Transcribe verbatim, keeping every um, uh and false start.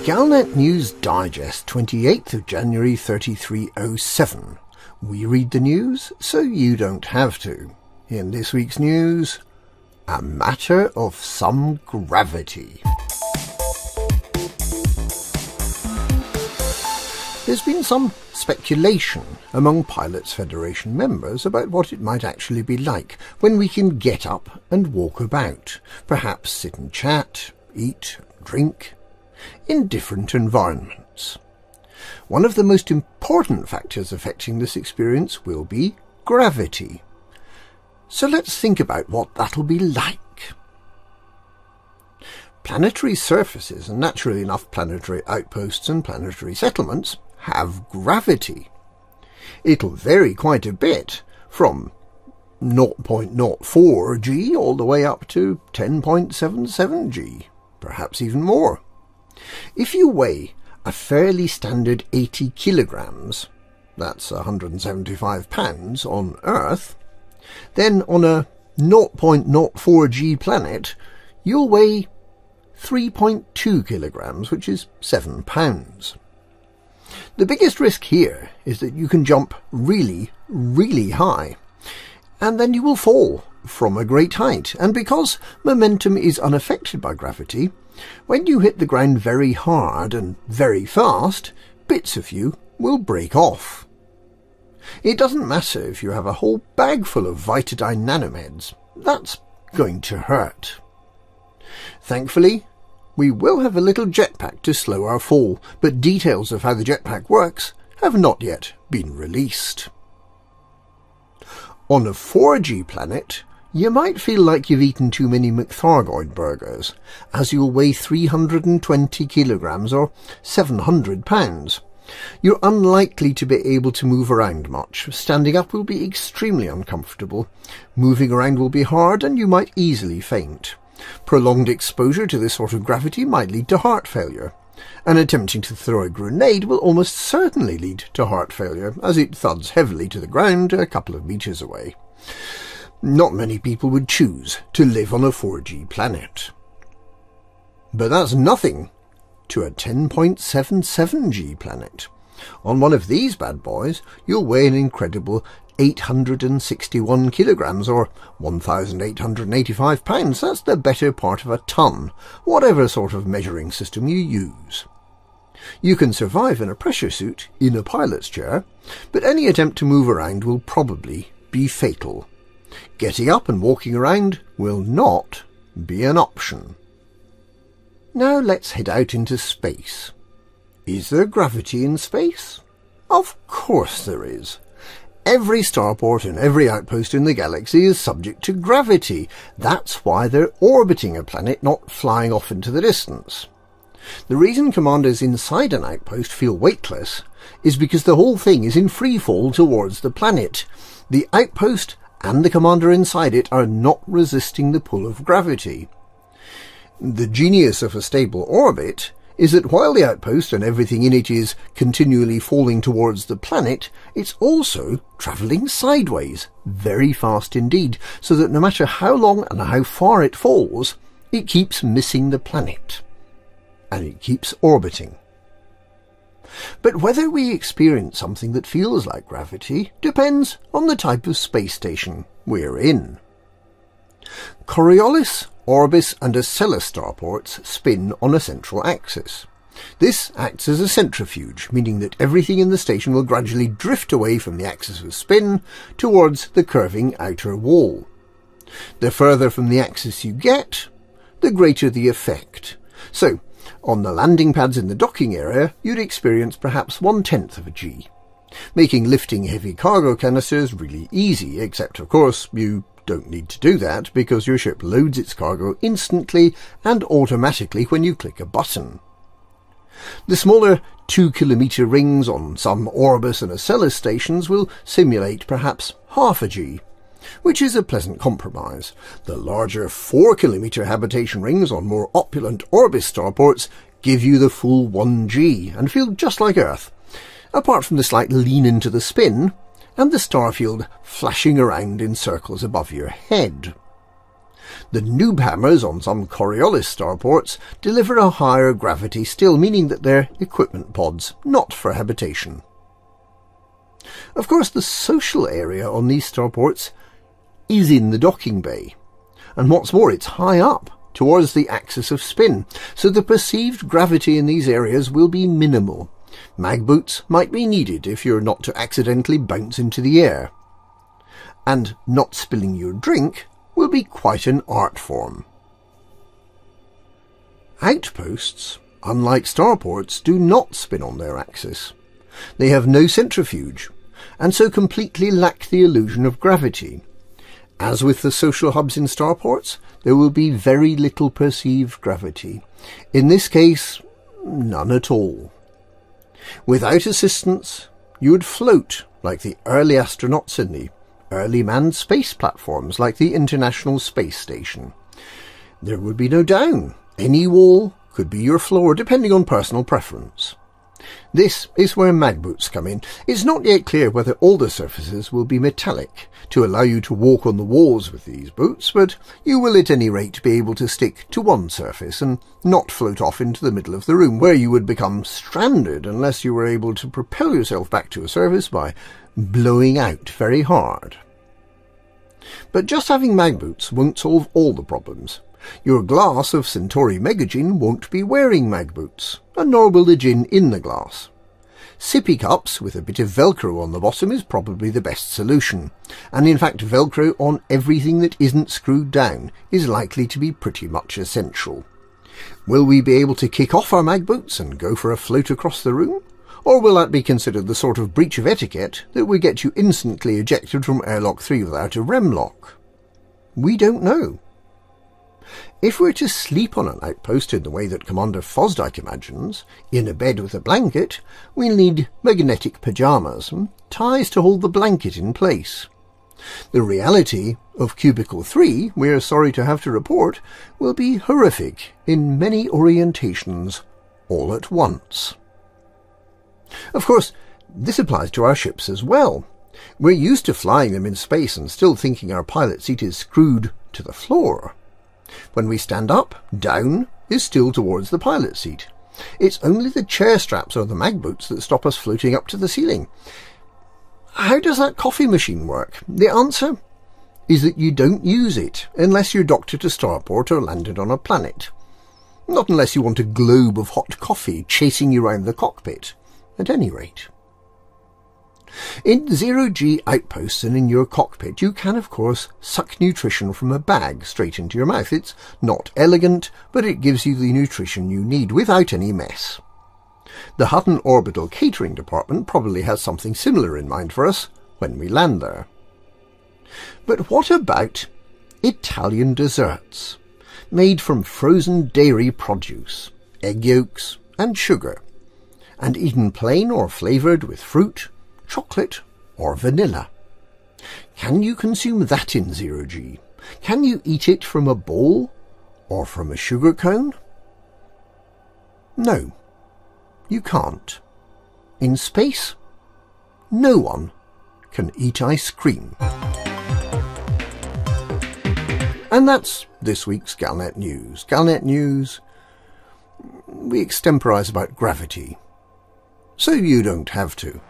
Galnet News Digest, twenty-eighth of January thirty-three oh seven. We read the news so you don't have to. In this week's news, a matter of some gravity. There's been some speculation among Pilots Federation members about what it might actually be like when we can get up and walk about, perhaps sit and chat, eat, drink, in different environments. One of the most important factors affecting this experience will be gravity. So let's think about what that'll be like. Planetary surfaces, and naturally enough planetary outposts and planetary settlements, have gravity. It'll vary quite a bit, from zero point zero four G all the way up to ten point seven seven G, perhaps even more. If you weigh a fairly standard eighty kilograms, that's one hundred seventy-five pounds on Earth, then on a zero point zero four G planet you'll weigh three point two kilograms, which is seven pounds. The biggest risk here is that you can jump really, really high, and then you will fall from a great height, and because momentum is unaffected by gravity, when you hit the ground very hard and very fast, bits of you will break off. It doesn't matter if you have a whole bag full of Vitadine nanomeds, that's going to hurt. Thankfully, we will have a little jetpack to slow our fall, but details of how the jetpack works have not yet been released. On a four G planet, you might feel like you've eaten too many McThargoid burgers, as you'll weigh three hundred twenty kilograms or seven hundred pounds. You're unlikely to be able to move around much. Standing up will be extremely uncomfortable. Moving around will be hard, and you might easily faint. Prolonged exposure to this sort of gravity might lead to heart failure, and attempting to throw a grenade will almost certainly lead to heart failure, as it thuds heavily to the ground a couple of metres away. Not many people would choose to live on a four G planet. But that's nothing to a ten point seven seven G planet. On one of these bad boys, you'll weigh an incredible eight hundred sixty-one kilograms, or one thousand eight hundred eighty-five pounds. That's the better part of a ton, whatever sort of measuring system you use. You can survive in a pressure suit in a pilot's chair, but any attempt to move around will probably be fatal. Getting up and walking around will not be an option. Now let's head out into space. Is there gravity in space? Of course there is. Every starport and every outpost in the galaxy is subject to gravity. That's why they're orbiting a planet, not flying off into the distance. The reason commanders inside an outpost feel weightless is because the whole thing is in free fall towards the planet. The outpost and the commander inside it are not resisting the pull of gravity. The genius of a stable orbit is that while the outpost and everything in it is continually falling towards the planet, it's also travelling sideways, very fast indeed, so that no matter how long and how far it falls, it keeps missing the planet, and it keeps orbiting. But whether we experience something that feels like gravity depends on the type of space station we're in. Coriolis, Orbis and Acellus starports spin on a central axis. This acts as a centrifuge, meaning that everything in the station will gradually drift away from the axis of spin towards the curving outer wall. The further from the axis you get, the greater the effect. So, on the landing pads in the docking area, you'd experience perhaps one-tenth of a G, making lifting heavy cargo canisters really easy, except of course you don't need to do that because your ship loads its cargo instantly and automatically when you click a button. The smaller two kilometre rings on some Orbis and Acellus stations will simulate perhaps half a G, which is a pleasant compromise. The larger four kilometre habitation rings on more opulent Orbis starports give you the full one G and feel just like Earth, apart from the slight lean into the spin and the starfield flashing around in circles above your head. The noob hammers on some Coriolis starports deliver a higher gravity still, meaning that they're equipment pods, not for habitation. Of course, the social area on these starports is in the docking bay, and what's more, it's high up, towards the axis of spin, so the perceived gravity in these areas will be minimal. Mag boots might be needed if you're not to accidentally bounce into the air. And not spilling your drink will be quite an art form. Outposts, unlike starports, do not spin on their axis. They have no centrifuge, and so completely lack the illusion of gravity. As with the social hubs in starports, there will be very little perceived gravity. In this case, none at all. Without assistance, you would float like the early astronauts in the early manned space platforms like the International Space Station. There would be no down. Any wall could be your floor, depending on personal preference. This is where mag boots come in. It's not yet clear whether all the surfaces will be metallic to allow you to walk on the walls with these boots, but you will at any rate be able to stick to one surface and not float off into the middle of the room, where you would become stranded unless you were able to propel yourself back to a surface by blowing out very hard. But just having mag boots won't solve all the problems. Your glass of Centauri Megagin won't be wearing mag boots, and nor will the gin in the glass. Sippy cups with a bit of Velcro on the bottom is probably the best solution, and in fact Velcro on everything that isn't screwed down is likely to be pretty much essential. Will we be able to kick off our mag boots and go for a float across the room? Or will that be considered the sort of breach of etiquette that would get you instantly ejected from airlock three without a rem lock? We don't know. If we're to sleep on an outpost in the way that Commander Fosdyke imagines, in a bed with a blanket, we'll need magnetic pyjamas and ties to hold the blanket in place. The reality of Cubicle three, we're sorry to have to report, will be horrific in many orientations all at once. Of course, this applies to our ships as well. We're used to flying them in space and still thinking our pilot seat is screwed to the floor. When we stand up, down is still towards the pilot seat. It's only the chair straps or the mag boots that stop us floating up to the ceiling. How does that coffee machine work? The answer is that you don't use it unless you're docked at a starport or landed on a planet. Not unless you want a globe of hot coffee chasing you round the cockpit, at any rate. In zero-G outposts and in your cockpit, you can, of course, suck nutrition from a bag straight into your mouth. It's not elegant, but it gives you the nutrition you need without any mess. The Hutton Orbital Catering Department probably has something similar in mind for us when we land there. But what about Italian desserts, made from frozen dairy produce, egg yolks and sugar, and eaten plain or flavoured with fruit, chocolate or vanilla? Can you consume that in zero-G? Can you eat it from a bowl or from a sugar cone? No, you can't. In space, no one can eat ice cream. And that's this week's Galnet News. Galnet News, we extemporise about gravity, so you don't have to.